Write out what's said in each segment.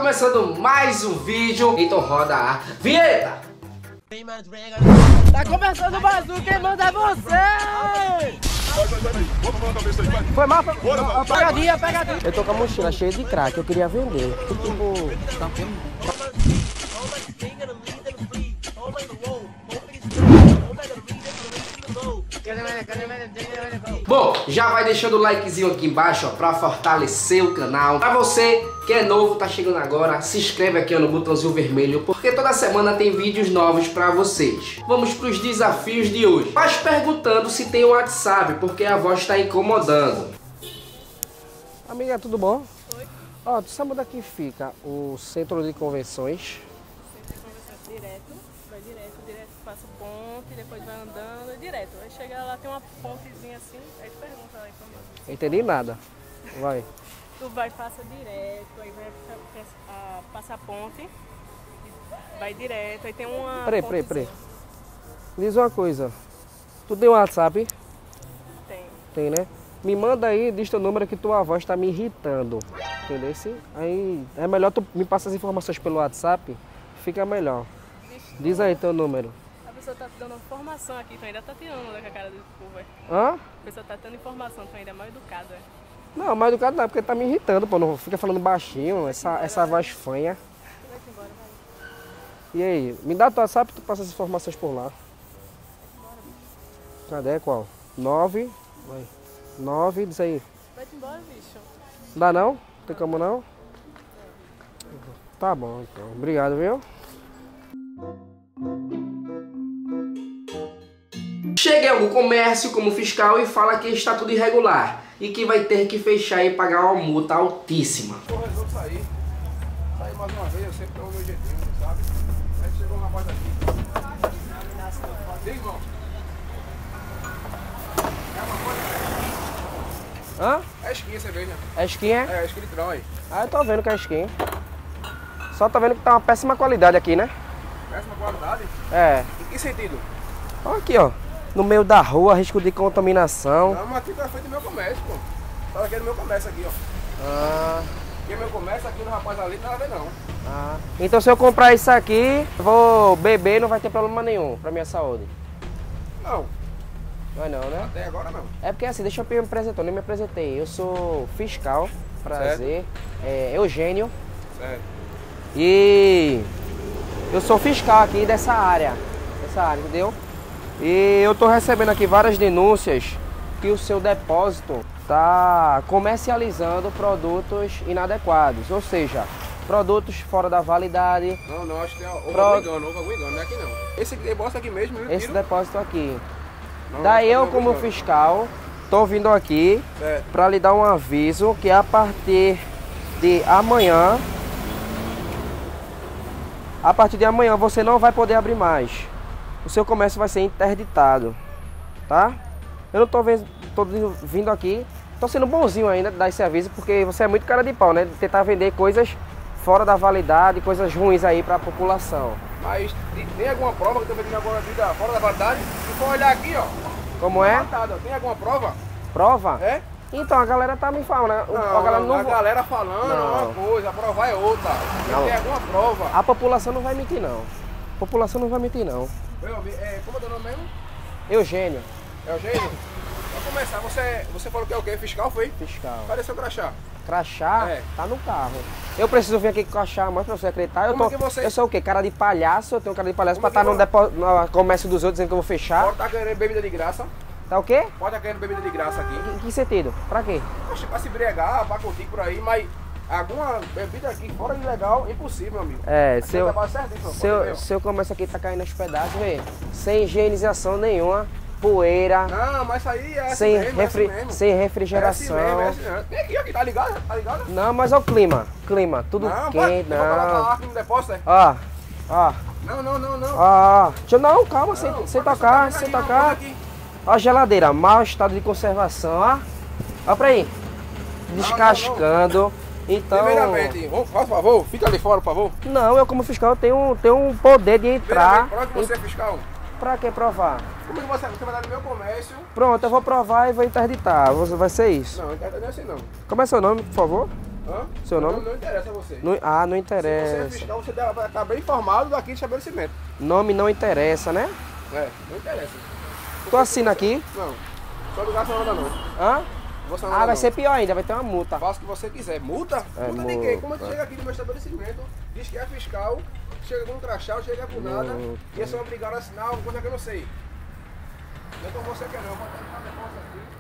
começando mais um vídeo. Então roda a vinheta. Tá começando o Bazu, quem manda é você! Foi mal, pegadinha. Eu tô com a mochila cheia de crack, eu queria vender. Bom, já vai deixando o likezinho aqui embaixo, ó, pra fortalecer o canal. Pra você que é novo, tá chegando agora, se inscreve aqui, ó, no botãozinho vermelho, porque toda semana tem vídeos novos pra vocês. Vamos pros desafios de hoje. Mas perguntando se tem o WhatsApp, porque a voz tá incomodando. Amiga, tudo bom? Oi. Ó, tu sabe onde aqui fica o centro de convenções? Direto, passa o ponte, depois vai andando, direto. Aí chega lá, tem uma pontezinha assim, aí tu pergunta lá informação. Entendi nada. Vai. Tu vai, passa direto, aí vai passa a ponte, vai direto, aí tem uma Peraí. Diz uma coisa. Tu tem um WhatsApp? Tem. Tem, né? Me manda aí, diz teu número que tua voz tá me irritando. Entendeu? Aí é melhor tu me passar as informações pelo WhatsApp, fica melhor. Diz aí teu número. A pessoa tá te dando informação aqui, tu ainda tá tirando da cara do povo, é. Hã? A pessoa tá dando informação, tu ainda é mal educado, é. Não, mais educado não, porque tá me irritando, pô. Não fica falando baixinho, essa voz fanha. Vai-te embora, vai. E aí, me dá teu WhatsApp e tu passa as informações por lá. Cadê? Qual? 9. Vai. 9, diz aí. Vai-te embora, bicho. Dá não? Tem como não? Tá bom, então. Obrigado, viu? Chega em algum comércio como fiscal e fala que está tudo irregular e que vai ter que fechar e pagar uma multa altíssima. Porra, eu vou sair mais uma vez, eu sempre dou o meu jeitinho, sabe? Aí chegou um rapaz aqui. Diga, irmão. É uma coisa. Hã? É skin a cerveja. É skin, é? É skin litrão aí. Ah, eu tô vendo que é skin. Só tô vendo que tá uma péssima qualidade aqui, né? Péssima qualidade? É. Em que sentido? Olha aqui, ó. No meio da rua, risco de contaminação. Não, mas aqui tá feito meu comércio, pô. Tá aqui no meu comércio aqui, ó. Ah, Aqui é meu comércio, aqui no rapaz ali, não nada a ver não. ah. Então se eu comprar isso aqui, vou beber, não vai ter problema nenhum pra minha saúde. Não, Não é não, né? até agora não. É porque assim, deixa eu me apresentar, eu nem me apresentei. Eu sou fiscal, prazer. É Eugênio. Certo. E eu sou fiscal aqui dessa área, entendeu? E eu tô recebendo aqui várias denúncias que o seu depósito tá comercializando produtos inadequados, ou seja, produtos fora da validade. Não, acho que houve algum engano, não é aqui não. Esse depósito aqui mesmo, eu Esse tiro. depósito aqui. Não, Daí não, eu, não, como não. fiscal, tô vindo aqui Certo. para lhe dar um aviso que a partir de amanhã, você não vai poder abrir mais. O seu comércio vai ser interditado, tá? Eu não tô vindo aqui, tô sendo bonzinho ainda de dar esse aviso, porque você é muito cara de pau, né? De tentar vender coisas fora da validade, coisas ruins aí para a população. Mas tem alguma prova que eu tô vendendo agora vida fora da validade? Se for olhar aqui, ó. Como é? Matado, ó. Tem alguma prova? Prova? É? Então, a galera tá me falando, né? A galera não a galera falando é uma coisa, a prova é outra. Não. Tem alguma prova. A população não vai mentir, não. A população não vai mentir, não. Como é teu nome mesmo? Eugênio. É o Eugênio? Pra começar, você falou que é o quê? Fiscal, foi? Fiscal. Cadê seu crachá? Crachá É. tá no carro. Eu preciso vir aqui com crachá, mas pra você acreditar, Como é que você- eu sou o quê? Cara de palhaço, eu tenho cara de palhaço Como pra é estar que no comércio dos outros dizendo que eu vou fechar. Pode estar querendo bebida de graça. Tá o quê? Pode estar querendo bebida de graça aqui. Em que sentido? Pra quê? Oxe, pra se bregar, pra curtir por aí, mas alguma bebida aqui fora de legal, impossível, meu amigo. É, Aqui eu trabalho certinho, pode ver, ó. seu comércio aqui tá caindo aos pedaços, vê. Sem higienização nenhuma, poeira, Não, mas isso aí é assim sem, mesmo, é assim mesmo. sem É assim refrigeração. mesmo, é assim mesmo. Vem aqui, tá ligado? Tá ligado? Não, mas olha o clima, tudo Não, quente, eu vou colocar não. lá aqui no depósito, é? Ó. Não. Deixa eu, não, calma, sem tocar, sem tocar. Ó a geladeira, mau estado de conservação, ó. Ó pra aí. Descascando. Então. Primeiramente, por favor, fica ali fora, por favor. Não, eu como fiscal tenho um poder de entrar. Prova que você é fiscal. Pra que provar? Como é que você vai dar no meu comércio? Pronto, eu vou provar e vou interditar. Vai ser isso. Não, não é assim não. Como é seu nome, por favor? Hã? Seu nome? Não interessa a você. Não Se você é interessa. fiscal, você vai estar bem informado daqui do estabelecimento. Nome não interessa, né? Não interessa. Tu assina aqui? Não. Só ligar essa nada não. Hã? Você Ah, vai ser pior ainda, vai ter uma multa. Faça o que você quiser. Multa? É, Multa de quê? multa. Como é que chega aqui no meu estabelecimento, diz que é fiscal, chega com um crachá, chega com nada, e é só obrigado a assinar alguma coisa que eu não sei. Não é como você quer não, vou tentar um negócio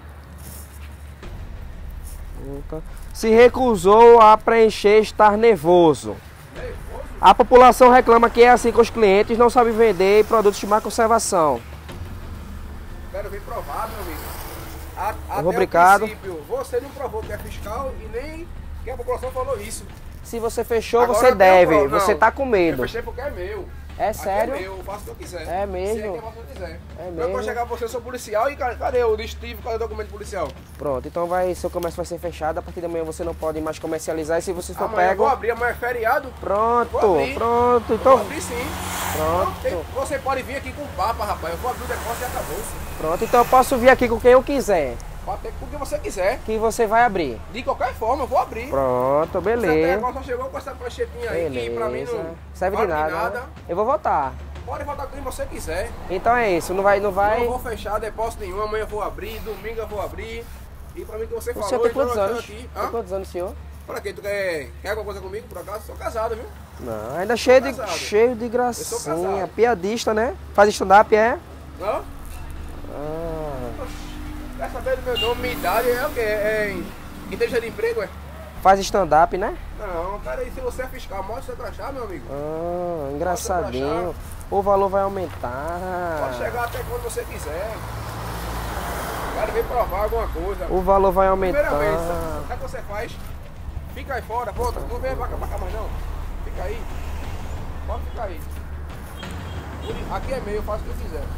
aqui. Multa. Se recusou a preencher, estar nervoso. A população reclama que é assim com os clientes, não sabe vender produtos de má conservação. Quero ver provado, meu amigo. Até Rubricado. o princípio, você não provou que é fiscal e nem que a população falou isso. Se você fechou, Agora você eu tenho deve. prova. Você Não, tá com medo. Eu fechei porque é meu. É Aqui sério? é meu, eu faço o que eu quiser. É mesmo? Se é que eu quiser. É Eu mesmo? vou chegar pra você, eu sou policial e cadê o distintivo, cadê o documento policial? Pronto, então seu comércio vai ser fechado. A partir da manhã você não pode mais comercializar. E se você for Amanhã eu pego. vou abrir, amanhã é feriado. Pronto, Vou abrir. pronto. Vou Então, abrir sim. pronto. Você pode vir aqui com o papa, rapaz. Eu vou abrir o depósito e acabou-se. Pronto, então eu posso vir aqui com quem eu quiser. Pode ter com o que você quiser. Que você vai abrir. De qualquer forma, eu vou abrir. Pronto, Você até beleza. agora só chegou com essa pranchetinha aí, que pra mim Beleza. não Serve de vale nada. Eu vou votar. Pode votar com quem você quiser. Então é isso, não vai. Não vou fechar depósito nenhum, amanhã eu vou abrir, domingo eu vou abrir. E pra mim que você O falou, senhor tem então quantos eu tô anos? aqui. Tem quantos anos, senhor? Pra quê? Tu quer alguma coisa comigo, por acaso? Sou casado, viu? Não, ainda cheio casado. cheio de sou gracinha. casado. Piadista, né? Faz stand-up, é? Não? Ah, Quer saber do meu nome, minha idade? É o quê? É inteligência de emprego, é? faz stand-up, né? Não, cara, e se você é fiscal, mostra o seu crachá, meu amigo. Ah, engraçadinho. O valor vai aumentar. Pode chegar até quando você quiser. Quero ver provar alguma coisa. O valor vai aumentar. Primeira vez, sabe o que você faz? Fica aí fora, pronto, não vem pra cá mais não. Fica aí. Pode ficar aí. Aqui é meu, eu faço o que eu quiser.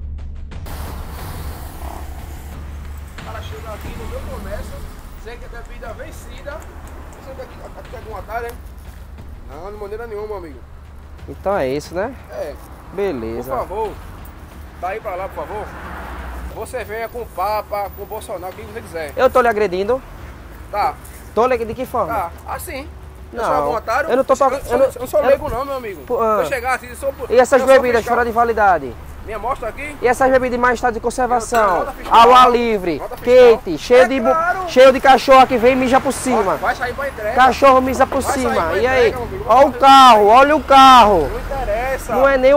O cara chega aqui no meu comércio, sei que é bebida vencida. Você aqui tem algum atalho, hein? Não, de maneira nenhuma, meu amigo. Então é isso, né? É, por Beleza. favor, daí pra lá, por favor. Você venha com o Papa, com o Bolsonaro, quem você quiser. Eu tô lhe agredindo? Tá, Tô lhe agredindo de que forma? tá, assim. Não, Eu sou algum otário? eu não tô Eu não sou leigo não, meu amigo. Ah. Se eu chegar assim, eu sou... E essas eu sou bebidas fiscal. fora de validade? Me mostra aqui. E essas bebidas de mais estado de Eu conservação? tenho nota fiscal. Ao ar livre, Nota fiscal. quente, cheio, É de, claro. cheio de cachorro que vem e mija por cima. Vai sair pra entrega. Cachorro mija por Vai sair cima. pra E aí? entrega, meu amigo. Olha o carro, olha o carro. Não interessa. Não é nem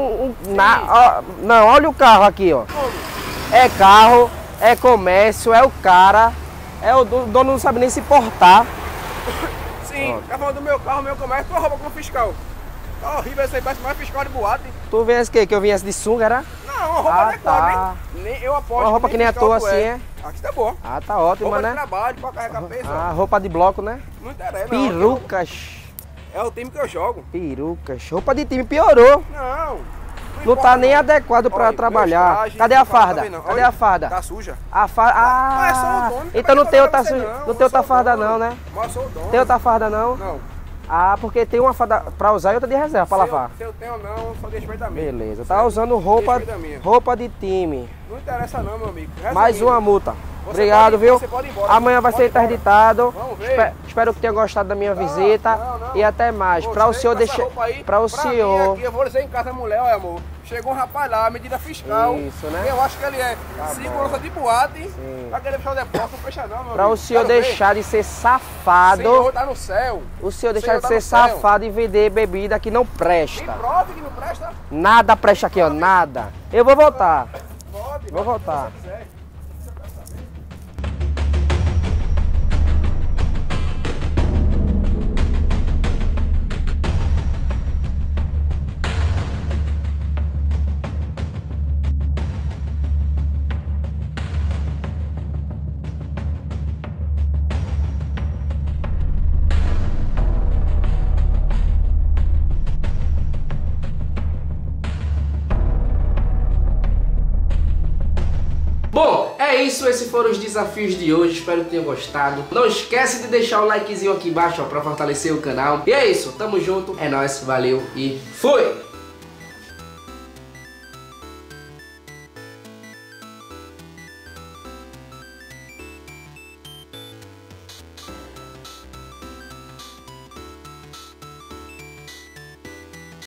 não, olha o carro aqui, ó. É carro, é comércio, é o cara. O dono não sabe nem se portar. Sim, tá falando do meu carro, meu comércio, tua roupa como fiscal. Tá horrível esse aí, parece mais fiscal de boate. Tu viesse que eu viesse de sunga, era? Não, uma roupa Ah, adequada, tá. nem eu aposto. Uma roupa que nem a fiscal tua tu assim, é? Aqui tá boa. Ah, tá ótimo, Roupa de né? trabalho, pra carregar peso. Ah, roupa de bloco, né? Não interessa, não. Perucas. É o time que eu jogo. Perucas. Roupa de time piorou. Não tá importa, nem não. adequado pra Olha, trabalhar. meus trajes, Cadê a não fala farda? também não. Cadê Olha, a farda? Tá suja. A farda. Mas é só o Ah, dono, então não não tem vai outra, falar pra você, não eu tem outra sou o farda dono. não, né? Mas eu sou o dono. Tem outra farda não? Não. Ah, porque tem uma farda pra usar e outra de reserva pra lavar. Se eu tenho ou não, só deixa da minha. Beleza. Tá usando roupa Respeita a minha. de time. Não interessa não, meu amigo. Mais Resumindo, uma multa. você Obrigado, pode- viu? você pode ir embora. Amanhã vai Pode ser ir embora. interditado. Vamos ver. Espero que tenha gostado da minha visita. não. E até mais. Para o Gostei senhor dessa deixar. roupa aí. Para o Pra senhor. mim aqui, eu vou dizer em casa, mulher, olha amor. Chegou um rapaz lá, medida fiscal. Isso, né? Eu acho que ele é segurança de boate. Sim. Pra querer fechar o depósito, não fecha não, meu Para amigo. o senhor Quero ver. deixar de ser O safado. Senhor tá no céu. O senhor deixar Senhor de tá ser no céu. safado e vender bebida que não Me presta. prove que não presta. Nada presta aqui, ó. Nada. Eu vou voltar. Pode. Vou voltar. Se você quiser. Bom, é isso, esses foram os desafios de hoje, espero que tenham gostado. Não esquece de deixar o likezinho aqui embaixo ó, pra fortalecer o canal. E é isso, tamo junto, é nóis, valeu e fui!